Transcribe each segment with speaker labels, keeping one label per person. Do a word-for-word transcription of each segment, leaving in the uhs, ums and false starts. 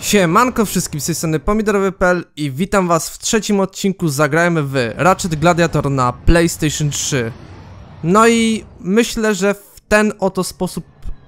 Speaker 1: Siemanko wszystkim, z tej strony pomidorowy kropka p l i witam was w trzecim odcinku. Zagrajmy w Ratchet Gladiator na PlayStation trzy. No i myślę, że w ten oto sposób...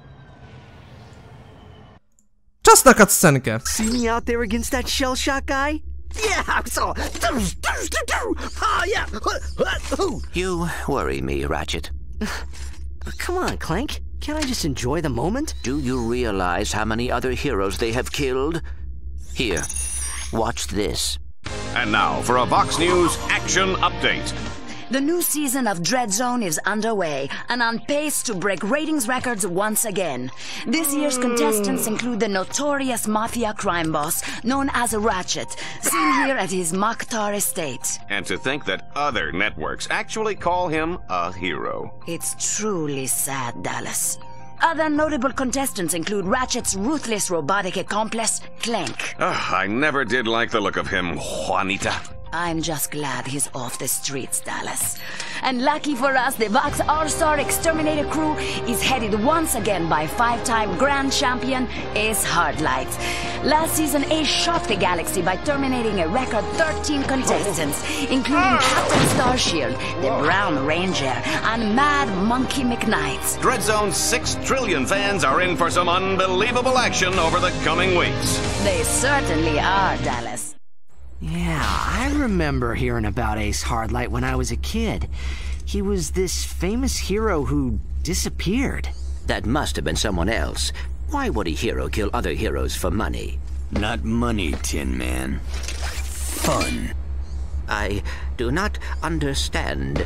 Speaker 1: Czas na cutscenkę.
Speaker 2: See me out there against that shell shock guy? Yeah, I saw. Oh yeah.
Speaker 3: You worry me, Ratchet.
Speaker 2: Come on, Clank. Can't I just enjoy the moment?
Speaker 3: Do you realize how many other heroes they have killed? Here, watch this.
Speaker 4: And now for a Vox News action update.
Speaker 5: The new season of Dread Zone is underway and on pace to break ratings records once again. This year's contestants include the notorious mafia crime boss known as Ratchet, seen here at his Mokhtar estate.
Speaker 4: And to think that other networks actually call him a hero.
Speaker 5: It's truly sad, Dallas. Other notable contestants include Ratchet's ruthless robotic accomplice, Clank.
Speaker 4: Ugh, I never did like the look of him, Juanita.
Speaker 5: I'm just glad he's off the streets, Dallas. And lucky for us, the Vox All-Star Exterminator crew is headed once again by five-time Grand Champion Ace Hardlight. Last season, Ace shocked the galaxy by terminating a record thirteen contestants, including Captain Starshield, the Brown Ranger, and Mad Monkey McKnight.
Speaker 4: Dread Zone's six trillion fans are in for some unbelievable action over the coming weeks.
Speaker 5: They certainly are, Dallas.
Speaker 2: Yeah, I remember hearing about Ace Hardlight when I was a kid. He was this famous hero who disappeared.
Speaker 3: That must have been someone else. Why would a hero kill other heroes for money?
Speaker 6: Not money, Tin Man. Fun.
Speaker 3: I do not understand.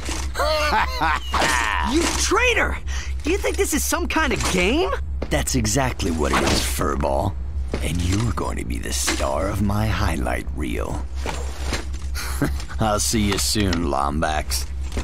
Speaker 2: You traitor! Do you think this is some kind of game?
Speaker 6: That's exactly what it is, Furball. And you're going to be the star of my highlight reel. I'll see you soon, Lombax.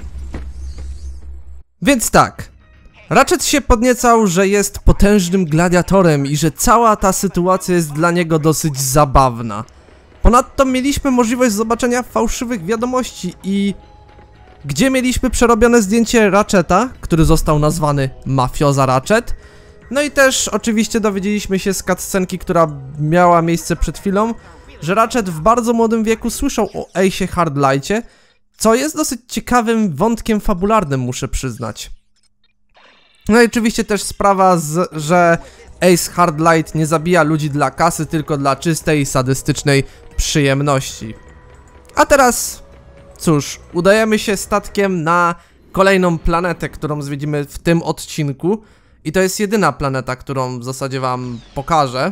Speaker 1: Więc tak, Ratchet się podniecał, że jest potężnym gladiatorem i że cała ta sytuacja jest dla niego dosyć zabawna. Ponadto mieliśmy możliwość zobaczenia fałszywych wiadomości i... Gdzie mieliśmy przerobione zdjęcie Ratcheta, który został nazwany Mafioza Ratchet. No i też oczywiście dowiedzieliśmy się z cutscenki, która miała miejsce przed chwilą, że Ratchet w bardzo młodym wieku słyszał o Ace'ie Hardlightie, co jest dosyć ciekawym wątkiem fabularnym, muszę przyznać. No i oczywiście też sprawa, z, że Ace Hardlight nie zabija ludzi dla kasy, tylko dla czystej, sadystycznej przyjemności. A teraz, cóż, udajemy się statkiem na kolejną planetę, którą zwiedzimy w tym odcinku. I to jest jedyna planeta, którą w zasadzie wam pokażę.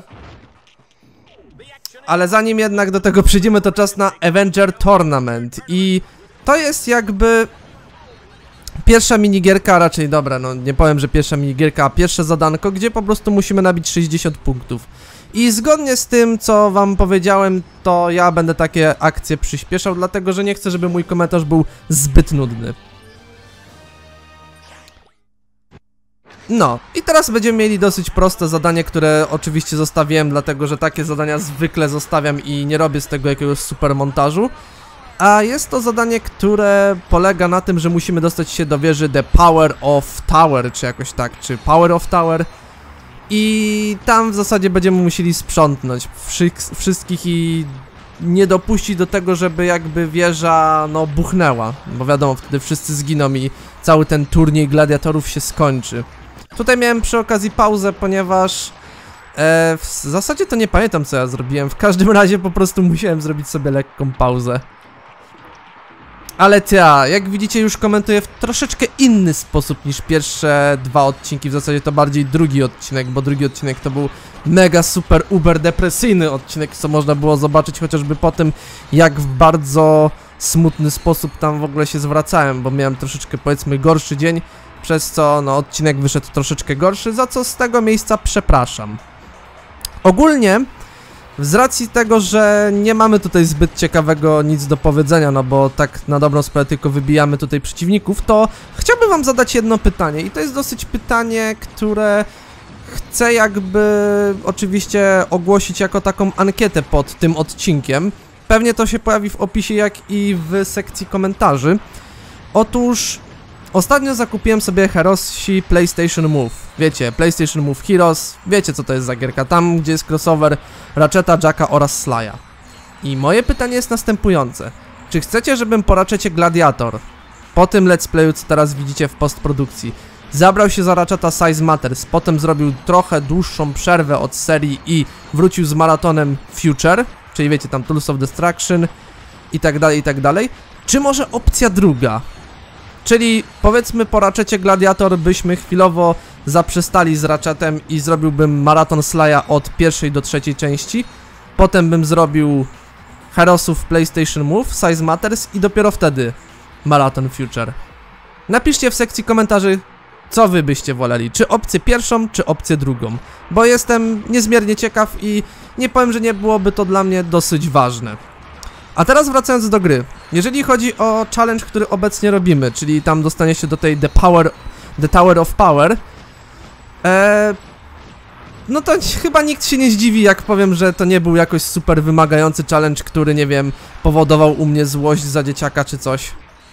Speaker 1: Ale zanim jednak do tego przyjdziemy, to czas na Avenger Tournament. I to jest jakby pierwsza minigierka, raczej dobra, no nie powiem, że pierwsza minigierka, a pierwsze zadanko, gdzie po prostu musimy nabić sześćdziesiąt punktów. I zgodnie z tym, co wam powiedziałem, to ja będę takie akcje przyspieszał, dlatego że nie chcę, żeby mój komentarz był zbyt nudny. No, i teraz będziemy mieli dosyć proste zadanie, które oczywiście zostawiłem, dlatego że takie zadania zwykle zostawiam i nie robię z tego jakiegoś super montażu. A jest to zadanie, które polega na tym, że musimy dostać się do wieży The Power of Tower, czy jakoś tak, czy Power of Tower. I tam w zasadzie będziemy musieli sprzątnąć wszy wszystkich i nie dopuścić do tego, żeby jakby wieża, no, buchnęła. Bo wiadomo, wtedy wszyscy zginą i cały ten turniej gladiatorów się skończy. Tutaj miałem przy okazji pauzę, ponieważ e, w zasadzie to nie pamiętam, co ja zrobiłem. W każdym razie po prostu musiałem zrobić sobie lekką pauzę. Ale ja, jak widzicie, już komentuję w troszeczkę inny sposób niż pierwsze dwa odcinki. W zasadzie to bardziej drugi odcinek, bo drugi odcinek to był mega super uber depresyjny odcinek, co można było zobaczyć chociażby po tym, jak w bardzo smutny sposób tam w ogóle się zwracałem, bo miałem troszeczkę, powiedzmy, gorszy dzień, przez co no odcinek wyszedł troszeczkę gorszy, za co z tego miejsca przepraszam. Ogólnie, z racji tego, że nie mamy tutaj zbyt ciekawego nic do powiedzenia, no bo tak na dobrą sprawę tylko wybijamy tutaj przeciwników, to chciałbym wam zadać jedno pytanie i to jest dosyć pytanie, które chcę jakby oczywiście ogłosić jako taką ankietę pod tym odcinkiem. Pewnie to się pojawi w opisie, jak i w sekcji komentarzy. Otóż Ostatnio zakupiłem sobie Heroesi PlayStation Move. Wiecie, PlayStation Move Heroes, wiecie co to jest za gierka, tam gdzie jest crossover Ratcheta, Jacka oraz Sly'a. I moje pytanie jest następujące. Czy chcecie, żebym po Ratchetie Gladiator, po tym let's playu, co teraz widzicie w postprodukcji, zabrał się za Ratcheta Size Matters, potem zrobił trochę dłuższą przerwę od serii i wrócił z maratonem Future, czyli wiecie, tam Tools of Destruction i tak dalej, i tak dalej. Czy może opcja druga? Czyli powiedzmy po Ratchetie Gladiator byśmy chwilowo zaprzestali z Ratchetem i zrobiłbym maraton Sly'a od pierwszej do trzeciej części. Potem bym zrobił Heroesów PlayStation Move, Size Matters i dopiero wtedy maraton Future. Napiszcie w sekcji komentarzy, co wy byście woleli, czy opcję pierwszą, czy opcję drugą. Bo jestem niezmiernie ciekaw i nie powiem, że nie byłoby to dla mnie dosyć ważne. A teraz wracając do gry, jeżeli chodzi o challenge, który obecnie robimy, czyli tam dostanie się do tej The Power, The Tower of Power, ee, no to chyba nikt się nie zdziwi, jak powiem, że to nie był jakoś super wymagający challenge, który, nie wiem, powodował u mnie złość za dzieciaka czy coś.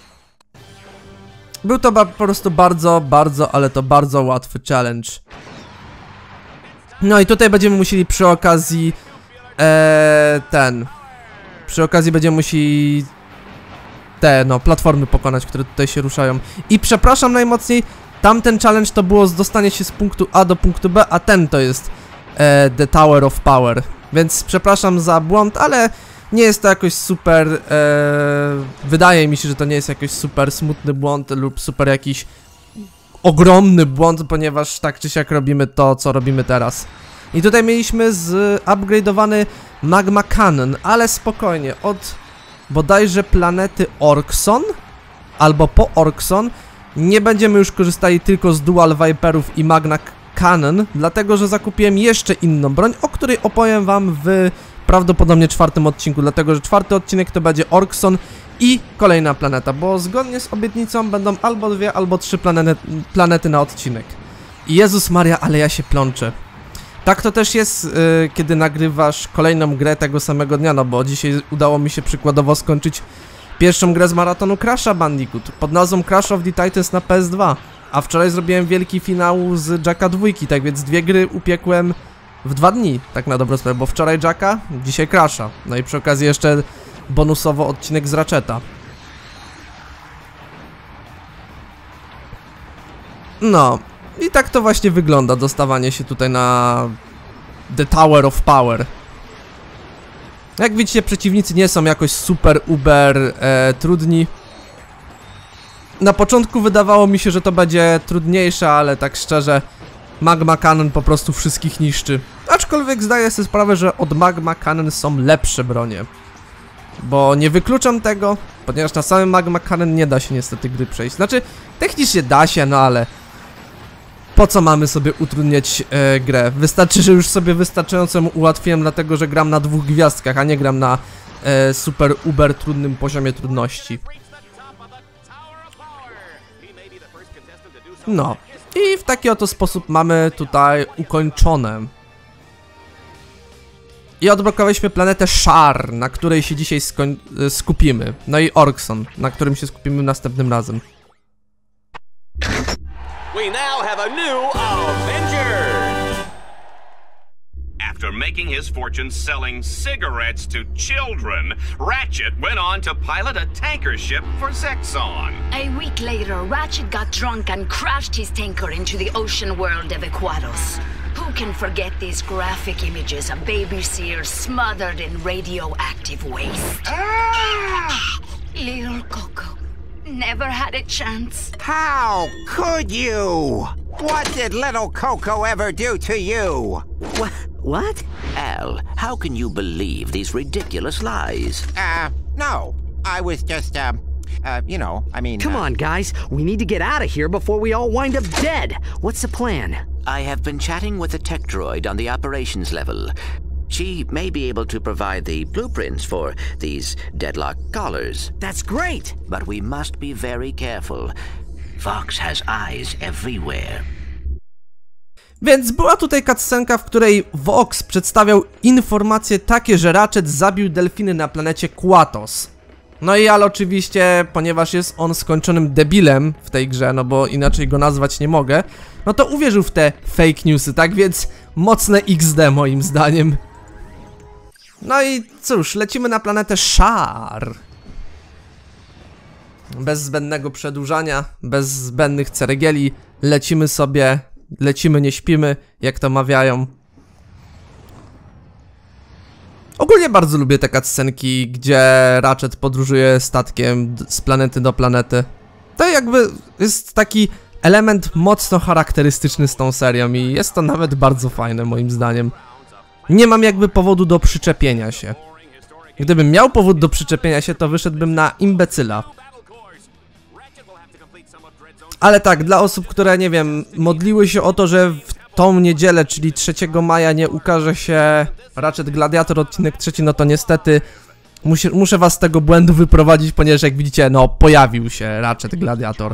Speaker 1: Był to po prostu bardzo, bardzo, ale to bardzo łatwy challenge. No i tutaj będziemy musieli przy okazji ee, ten... Przy okazji będziemy musieli te, no, platformy pokonać, które tutaj się ruszają. I przepraszam najmocniej, tamten challenge to było dostanie się z punktu A do punktu B, a ten to jest e, The Tower of Power. Więc przepraszam za błąd, ale nie jest to jakoś super, e, wydaje mi się, że to nie jest jakoś super smutny błąd lub super jakiś ogromny błąd, ponieważ tak czy siak robimy to, co robimy teraz. I tutaj mieliśmy zupgrade'owany Magma Cannon, ale spokojnie, od bodajże planety Orkson, albo po Orkson, nie będziemy już korzystali tylko z Dual Viperów i Magma Cannon, dlatego że zakupiłem jeszcze inną broń, o której opowiem wam w prawdopodobnie czwartym odcinku, dlatego że czwarty odcinek to będzie Orkson i kolejna planeta, bo zgodnie z obietnicą będą albo dwie, albo trzy planety, planety na odcinek. I Jezus Maria, ale ja się plączę. Tak to też jest, yy, kiedy nagrywasz kolejną grę tego samego dnia, no bo dzisiaj udało mi się przykładowo skończyć pierwszą grę z maratonu Crash'a Bandicoot pod nazwą Crash of the Titans na P S dwa, a wczoraj zrobiłem wielki finał z Jacka dwójki, tak więc dwie gry upiekłem w dwa dni, tak na dobrą sprawę, bo wczoraj Jacka, dzisiaj Crash'a, no i przy okazji jeszcze bonusowo odcinek z Ratcheta. No. I tak to właśnie wygląda dostawanie się tutaj na The Tower of Power. Jak widzicie, przeciwnicy nie są jakoś super uber e, trudni. Na początku wydawało mi się, że to będzie trudniejsze, ale tak szczerze Magma Cannon po prostu wszystkich niszczy. Aczkolwiek zdaję sobie sprawę, że od Magma Cannon są lepsze bronie. Bo nie wykluczam tego, ponieważ na samym Magma Cannon nie da się niestety gry przejść. Znaczy, technicznie da się, no ale po co mamy sobie utrudniać e, grę? Wystarczy, że już sobie wystarczająco ułatwiłem, dlatego że gram na dwóch gwiazdkach, a nie gram na e, super uber trudnym poziomie trudności. No. I w taki oto sposób mamy tutaj ukończone. I odblokowaliśmy planetę Shar, na której się dzisiaj skupimy. No i Orkson, na którym się skupimy następnym razem.
Speaker 4: We now have a new Avenger! After making his fortune selling cigarettes to children, Ratchet went on to pilot a tanker ship for Zexon.
Speaker 5: A week later, Ratchet got drunk and crashed his tanker into the ocean world of Aquados. Who can forget these graphic images of baby seals smothered in radioactive waste? Ah! Little Coco never had a chance.
Speaker 7: How could you? What did little Coco ever do to you?
Speaker 2: What? What?
Speaker 3: Al, how can you believe these ridiculous lies?
Speaker 7: Uh, no. I was just, um, uh, you know, I mean...
Speaker 2: Come
Speaker 7: uh,
Speaker 2: on, guys. We need to get out of here before we all wind up dead. What's the plan?
Speaker 3: I have been chatting with a tech droid on the operations level. She may be able to provide the blueprints for these deadlock collars.
Speaker 2: That's great!
Speaker 3: But we must be very careful. Fox has eyes everywhere.
Speaker 1: Więc była tutaj cutscenka, w której Vox przedstawiał informacje takie, że Ratchet zabił delfiny na planecie Quatos. No i Al oczywiście, ponieważ jest on skończonym debilem w tej grze, no bo inaczej go nazwać nie mogę, no to uwierzył w te fake newsy, tak więc mocne iks de moim zdaniem. No i cóż, lecimy na planetę Shar. Bez zbędnego przedłużania, bez zbędnych ceregieli, lecimy sobie, lecimy, nie śpimy, jak to mawiają. Ogólnie bardzo lubię te cutscenki, gdzie Ratchet podróżuje statkiem z planety do planety. To jakby jest taki element mocno charakterystyczny z tą serią i jest to nawet bardzo fajne moim zdaniem. Nie mam jakby powodu do przyczepienia się. Gdybym miał powód do przyczepienia się, to wyszedłbym na imbecyla. Ale tak, dla osób, które, nie wiem, modliły się o to, że w tą niedzielę, czyli trzeciego maja nie ukaże się Ratchet Gladiator odcinek trzeci, no to niestety muszę, muszę was z tego błędu wyprowadzić, ponieważ jak widzicie, no pojawił się Ratchet Gladiator.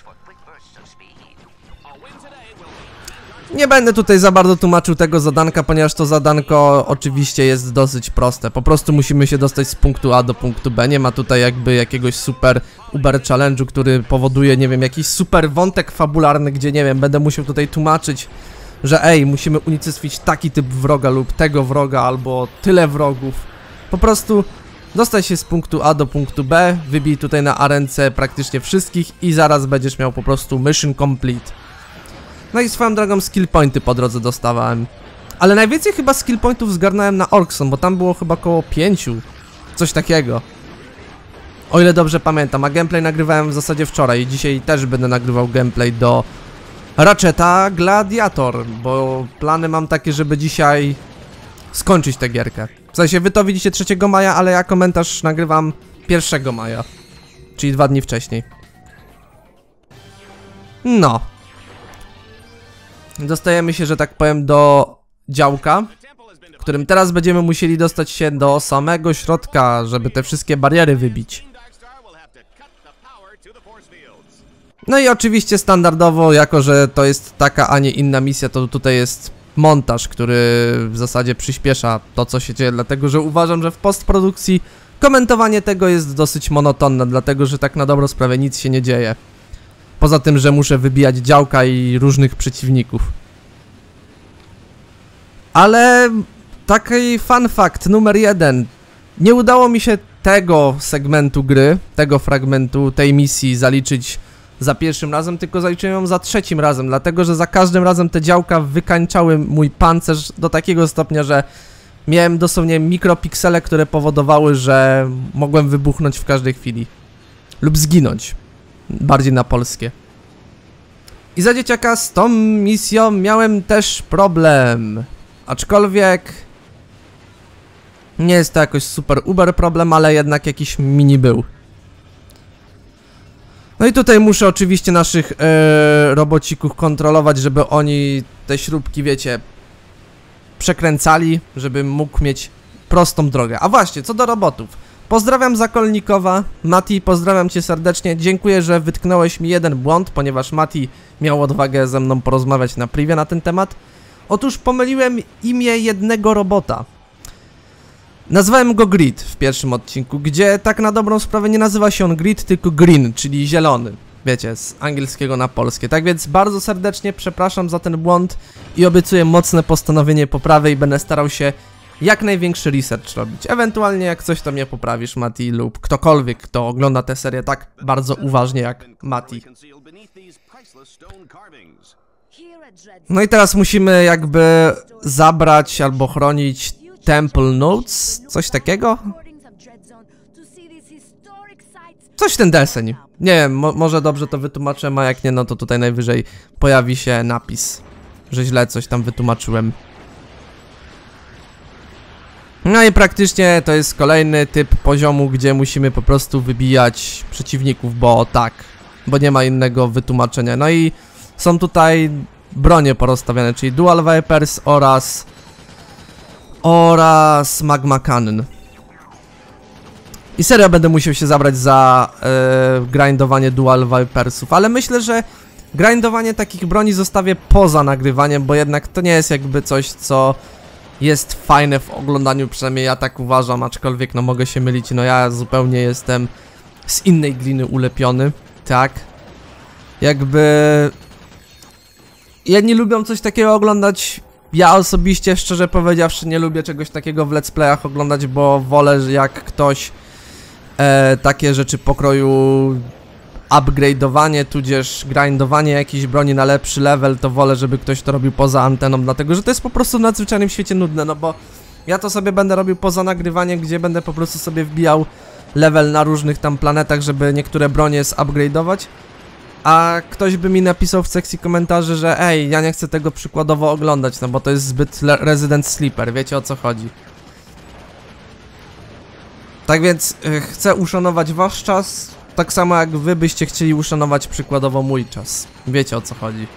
Speaker 1: Nie będę tutaj za bardzo tłumaczył tego zadanka, ponieważ to zadanko oczywiście jest dosyć proste. Po prostu musimy się dostać z punktu A do punktu B. Nie ma tutaj jakby jakiegoś super uber challenge'u, który powoduje, nie wiem, jakiś super wątek fabularny, gdzie, nie wiem, będę musiał tutaj tłumaczyć, że ej, musimy unicestwić taki typ wroga lub tego wroga, albo tyle wrogów. Po prostu dostać się z punktu A do punktu B, wybij tutaj na arence praktycznie wszystkich i zaraz będziesz miał po prostu mission complete. No i swoją drogą skill pointy po drodze dostawałem. Ale najwięcej chyba skill pointów zgarnąłem na Orkson, bo tam było chyba około pięciu. Coś takiego. O ile dobrze pamiętam, a gameplay nagrywałem w zasadzie wczoraj i dzisiaj też będę nagrywał gameplay do Ratcheta Gladiator, bo plany mam takie, żeby dzisiaj skończyć tę gierkę. W sensie wy to widzicie trzeciego maja, ale ja komentarz nagrywam pierwszego maja, czyli dwa dni wcześniej. No. Dostajemy się, że tak powiem, do działka, w którym teraz będziemy musieli dostać się do samego środka, żeby te wszystkie bariery wybić. No i oczywiście standardowo, jako że to jest taka, a nie inna misja, to tutaj jest montaż, który w zasadzie przyspiesza to, co się dzieje, dlatego że uważam, że w postprodukcji komentowanie tego jest dosyć monotonne, dlatego że tak na dobrą sprawę nic się nie dzieje. Poza tym, że muszę wybijać działka i różnych przeciwników. Ale taki fun fact numer jeden. Nie udało mi się tego segmentu gry, tego fragmentu, tej misji zaliczyć za pierwszym razem, tylko zaliczyłem ją za trzecim razem, dlatego że za każdym razem te działka wykańczały mój pancerz do takiego stopnia, że miałem dosłownie mikropiksele, które powodowały, że mogłem wybuchnąć w każdej chwili. Lub zginąć. Bardziej na polskie. I za dzieciaka z tą misją miałem też problem. Aczkolwiek nie jest to jakoś super uber problem, ale jednak jakiś mini był. No i tutaj muszę oczywiście naszych yy, robocików kontrolować, żeby oni te śrubki, wiecie, przekręcali, żebym mógł mieć prostą drogę. A właśnie, co do robotów. Pozdrawiam Zakolnikowa. Mati, pozdrawiam cię serdecznie. Dziękuję, że wytknąłeś mi jeden błąd, ponieważ Mati miał odwagę ze mną porozmawiać na privie na ten temat. Otóż pomyliłem imię jednego robota. Nazwałem go Grid w pierwszym odcinku, gdzie tak na dobrą sprawę nie nazywa się on Grid, tylko Green, czyli zielony. Wiecie, z angielskiego na polskie. Tak więc bardzo serdecznie przepraszam za ten błąd i obiecuję mocne postanowienie poprawy i będę starał się jak największy research robić. Ewentualnie jak coś to mnie poprawisz, Mati, lub ktokolwiek, kto ogląda tę serię tak bardzo uważnie jak Mati. No i teraz musimy jakby zabrać albo chronić Temple Notes, coś takiego? Coś ten deseń. Nie wiem, mo może dobrze to wytłumaczyłem, a jak nie, no to tutaj najwyżej pojawi się napis, że źle coś tam wytłumaczyłem. No i praktycznie to jest kolejny typ poziomu, gdzie musimy po prostu wybijać przeciwników, bo tak, bo nie ma innego wytłumaczenia. No i są tutaj bronie porozstawiane, czyli Dual Vipers oraz oraz Magma Cannon. I serio będę musiał się zabrać za yy, grindowanie Dual Vipersów, ale myślę, że grindowanie takich broni zostawię poza nagrywaniem, bo jednak to nie jest jakby coś, co jest fajne w oglądaniu, przynajmniej ja tak uważam, aczkolwiek no mogę się mylić, no ja zupełnie jestem z innej gliny ulepiony, tak? Jakby... Jedni lubią coś takiego oglądać, ja osobiście, szczerze powiedziawszy, nie lubię czegoś takiego w let's playach oglądać, bo wolę, że jak ktoś e, takie rzeczy pokroju upgrade'owanie, tudzież grindowanie jakiejś broni na lepszy level, to wolę, żeby ktoś to robił poza anteną, dlatego że to jest po prostu w nadzwyczajnym świecie nudne, no bo ja to sobie będę robił poza nagrywaniem, gdzie będę po prostu sobie wbijał level na różnych tam planetach, żeby niektóre bronie zupgrade'ować, a ktoś by mi napisał w sekcji komentarzy, że ej, ja nie chcę tego przykładowo oglądać, no bo to jest zbyt Resident Sleeper, wiecie o co chodzi. Tak więc yy, chcę uszanować wasz czas, tak samo jak wy byście chcieli uszanować przykładowo mój czas. Wiecie o co chodzi.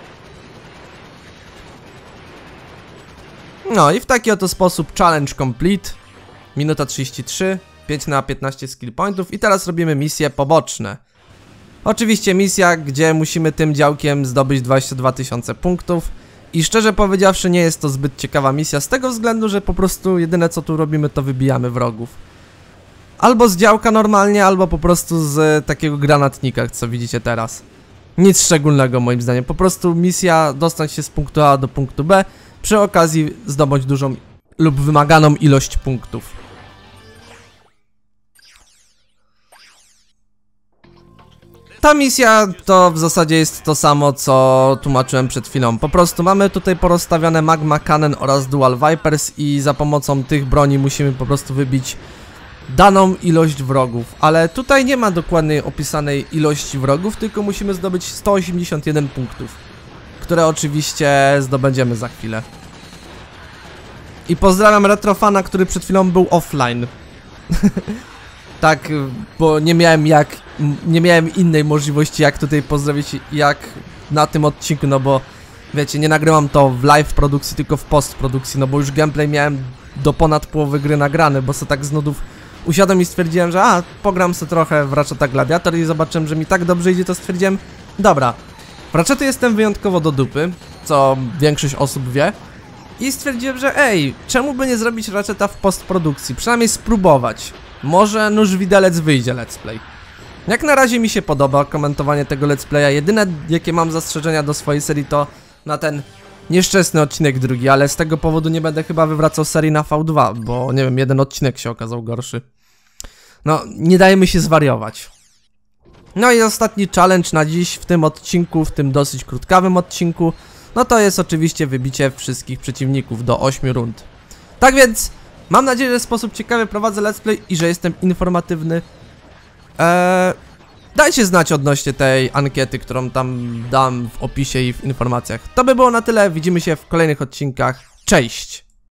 Speaker 1: No i w taki oto sposób challenge complete. Minuta trzydzieści trzy, pięć na piętnaście skill pointów i teraz robimy misje poboczne. Oczywiście misja, gdzie musimy tym działkiem zdobyć dwadzieścia dwa tysiące punktów. I szczerze powiedziawszy nie jest to zbyt ciekawa misja z tego względu, że po prostu jedyne co tu robimy to wybijamy wrogów. Albo z działka normalnie, albo po prostu z takiego granatnika, co widzicie teraz. Nic szczególnego moim zdaniem, po prostu misja dostać się z punktu A do punktu B, przy okazji zdobyć dużą lub wymaganą ilość punktów. Ta misja to w zasadzie jest to samo, co tłumaczyłem przed chwilą. Po prostu mamy tutaj porozstawione Magma Cannon oraz Dual Vipers i za pomocą tych broni musimy po prostu wybić daną ilość wrogów, ale tutaj nie ma dokładnej opisanej ilości wrogów, tylko musimy zdobyć sto osiemdziesiąt jeden punktów, które oczywiście zdobędziemy za chwilę. I pozdrawiam Retrofana, który przed chwilą był offline. Tak, bo nie miałem jak, nie miałem innej możliwości jak tutaj pozdrowić jak na tym odcinku, no bo wiecie, nie nagrywam to w live produkcji, tylko w postprodukcji, no bo już gameplay miałem do ponad połowy gry nagrany, bo sobie tak z nudów usiadłem i stwierdziłem, że a, pogram sobie trochę w Ratcheta Gladiator i zobaczyłem, że mi tak dobrze idzie, to stwierdziłem, dobra, w Ratchetu jestem wyjątkowo do dupy, co większość osób wie, i stwierdziłem, że ej, czemu by nie zrobić Ratcheta w postprodukcji, przynajmniej spróbować, może nóż widelec wyjdzie let's play. Jak na razie mi się podoba komentowanie tego let's playa, jedyne jakie mam zastrzeżenia do swojej serii to na ten nieszczęsny odcinek drugi, ale z tego powodu nie będę chyba wywracał serii na V dwa, bo nie wiem, jeden odcinek się okazał gorszy. No, nie dajemy się zwariować. No i ostatni challenge na dziś w tym odcinku, w tym dosyć krótkawym odcinku, no to jest oczywiście wybicie wszystkich przeciwników do ośmiu rund. Tak więc, mam nadzieję, że w sposób ciekawy prowadzę let's play i że jestem informatywny. Eee, dajcie znać odnośnie tej ankiety, którą tam dam w opisie i w informacjach. To by było na tyle, widzimy się w kolejnych odcinkach. Cześć!